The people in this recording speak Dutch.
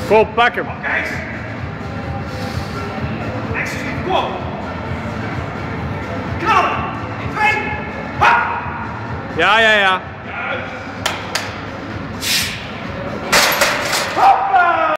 Kom, pak hem. Kijk. Kom op. Knallen. 2. Ha. Ja. Juist.